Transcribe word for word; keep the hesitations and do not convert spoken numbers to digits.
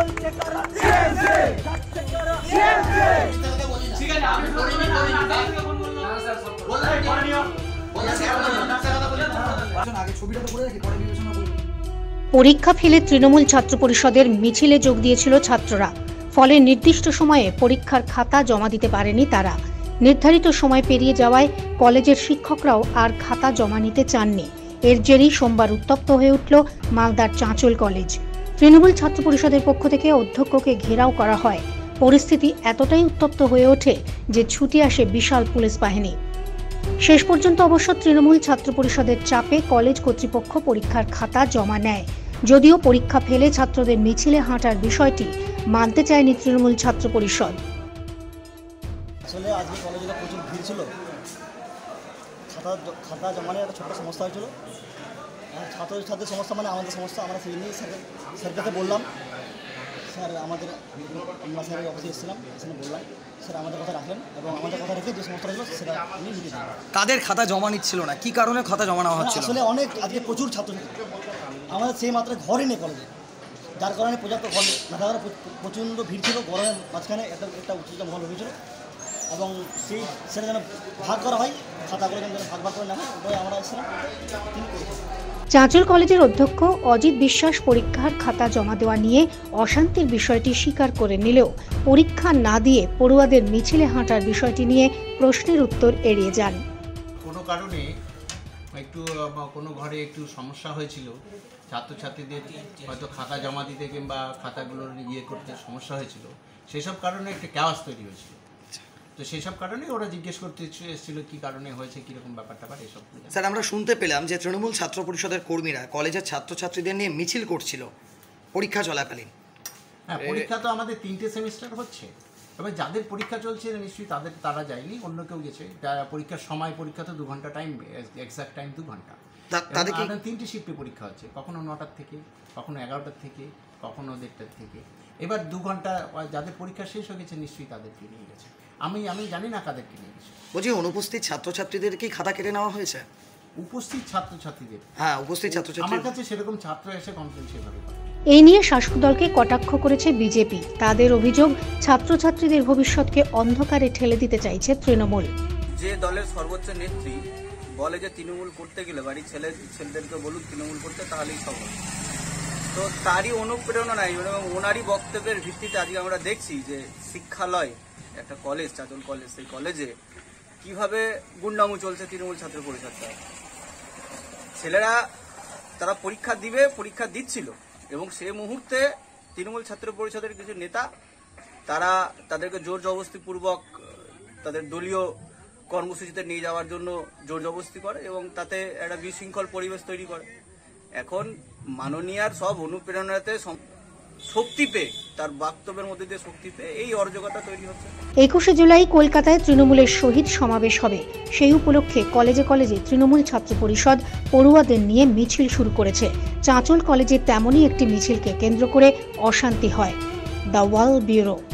পরীক্ষা ফেলে তৃণমূল ছাত্র পরিষদের মিছিলে যোগ দিয়েছিল ছাত্ররা। ফলে নির্দিষ্ট সময়ে পরীক্ষার খাতা জমা দিতে পারেনি তারা। নির্ধারিত সময় পেরিয়ে যাওয়ায় কলেজের শিক্ষকরাও আর খাতা জমা নিতে চাননি। এর জেরেই সোমবার উত্তপ্ত হয়ে উঠল মালদার চাঁচল কলেজ। তৃণমূল ছাত্র পরিষদের পক্ষ থেকে অধ্যক্ষকে ঘেরাও করা হয়। পরিস্থিতি এতটাই উত্তপ্ত হয়ে ওঠে যে ছুটে আসে বিশাল পুলিশ বাহিনী। শেষ পর্যন্ত অবশ্য তৃণমূল ছাত্র পরিষদের চাপে কলেজ কর্তৃপক্ষ পরীক্ষার খাতা জমা নেয়। যদিও পরীক্ষা ফেলে ছাত্রদের মিছিলে হাঁটার বিষয়টি মানতে চায়নি তৃণমূল ছাত্র পরিষদ। আসলে আজকে কলেজে প্রচুর ভিড় ছিল, খাতা খাতা জমানের একটা ছোট্ট সমস্যা হয়েছিল। ছাত্রছাত্রীর সমস্যা মানে আমাদের সমস্যা। আমরা সেই নিয়ে স্যার স্যার কাছে বললাম, স্যার আমাদের আমরা স্যারের অফিসে এসেছিলাম, এখানে বললাম স্যার আমাদের কথা রাখলেন এবং আমাদের কথা রেখে যে সমস্যা ছিল সেটা উনি লিখে দিলেন। তাদের খাতা জমা নিচ্ছিল না, কি কারণে খাতা জমা নেওয়া হচ্ছিল? আসলে অনেক আজকে প্রচুর ছাত্রছাত্রী আমাদের সেই মাত্রায় ঘরই নেই কলেজে, যার কারণে পর্যাপ্ত ঘর মেধার প্রচণ্ড ভিড় ছিল। গরমের মাঝখানে একটা একটা উচ্চতা মহল হয়েছিল এবং সেই সেটা যেন ভাগ করা হয়, খাতাগুলো যেন ভাগ ভাগ করে নেওয়া হয়, আমরা এসেছিলাম। চাঁচল কলেজের অধ্যক্ষ অজিত বিশ্বাস পরীক্ষার খাতা জমা দেওয়া নিয়ে অশান্তির বিষয়টি স্বীকার করে নিলেও পরীক্ষা না দিয়ে পড়ুয়াদের মিছিলে হাঁটার বিষয়টি নিয়ে প্রশ্নের উত্তর এড়িয়ে যান। কোনো কারণে একটু কোনো ঘরে একটু সমস্যা হয়েছিল, ছাত্রছাত্রীদের হয়তো খাতা জমা দিতে কিংবা খাতাগুলোর ইয়ে করতে সমস্যা হয়েছিল, সেসব কারণে একটা ক্যাওয়াস তৈরি হয়েছিল। তো সেই সব কারণে ওরা জিজ্ঞেস করতে এসেছিল কি কারণে হয়েছে, কিরকম ব্যাপারটা ব্যাপার এসব। স্যার, আমরা শুনতে পেলাম যে তৃণমূল ছাত্র পরিষদের কর্মীরা কলেজের ছাত্রছাত্রীদের নিয়ে মিছিল করছিল পরীক্ষা চলাকালীন। হ্যাঁ, পরীক্ষা তো আমাদের তিনটে সেমিস্টার হচ্ছে, তবে যাদের পরীক্ষা চলছে নিশ্চয়ই তাদের তারা যায়নি, অন্য কেউ গেছে। পরীক্ষার সময় পরীক্ষা তো দু ঘন্টা টাইম, এক্সাক্ট টাইম দু ঘন্টা। তাদের তিনটে শিফটে পরীক্ষা হচ্ছে, কখনো নটার থেকে, কখনো এগারোটার থেকে, কখনো দেড়টার থেকে। এবার দু ঘন্টা যাদের পরীক্ষা শেষ হয়ে গেছে নিশ্চয়ই তাদেরকে নিয়ে গেছে। আমি আমি জানি না কাদেরকে নিয়ে গেছে। বলছি, অনুপস্থিত ছাত্রছাত্রীদের কি খাতা কেটে নেওয়া হয়েছে? উপস্থিত ছাত্রছাত্রীদের? হ্যাঁ, উপস্থিত ছাত্রছাত্রী। আমার কাছে সেরকম ছাত্র এসে কমপ্লেন সেভাবে করে। এই নিয়ে শাসক দলকে কটাক্ষ করেছে বিজেপি। তাদের অভিযোগ, ছাত্রছাত্রীদের ভবিষ্যৎকে অন্ধকারে ঠেলে দিতে চাইছে তৃণমূল। যে দলের সর্বোচ্চ নেত্রী বলে যে তৃণমূল করতে গেলে বাড়ি ছেলে ছেলেদেরকে বলুন তৃণমূল করতে, তাহলেই সফল। তো তারই অনুপ্রেরণা নাই এবং ওনারই বক্তব্যের ভিত্তিতে আজকে আমরা দেখছি যে শিক্ষালয় একটা কলেজ, চাঁচল কলেজ, সেই কলেজে কিভাবে গুন্ডামু চলছে তৃণমূল ছাত্র পরিষদটা। ছেলেরা তারা পরীক্ষা দিবে, পরীক্ষা দিচ্ছিল এবং সে মুহূর্তে তৃণমূল ছাত্র পরিষদের কিছু নেতা তারা তাদেরকে জোর জবরদস্তিপূর্বক তাদের দলীয় কর্মসূচিতে নিয়ে যাওয়ার জন্য জোর জবরদস্তি করে এবং তাতে একটা বিশৃঙ্খল পরিবেশ তৈরি করে। এখন মাননীয়ার সব অনুপ্রেরণাতে শক্তি পেয়ে, তার বক্তব্যের মধ্যে দিয়ে শক্তি পেয়ে এই অরাজকতা তৈরি হচ্ছে। একুশে জুলাই কলকাতায় তৃণমূলের শহীদ সমাবেশ হবে। সেই উপলক্ষে কলেজে কলেজে তৃণমূল ছাত্র পরিষদ পড়ুয়াদের নিয়ে মিছিল শুরু করেছে। চাঁচল কলেজে তেমনই একটি মিছিলকে কেন্দ্র করে অশান্তি হয়। The wall bureau.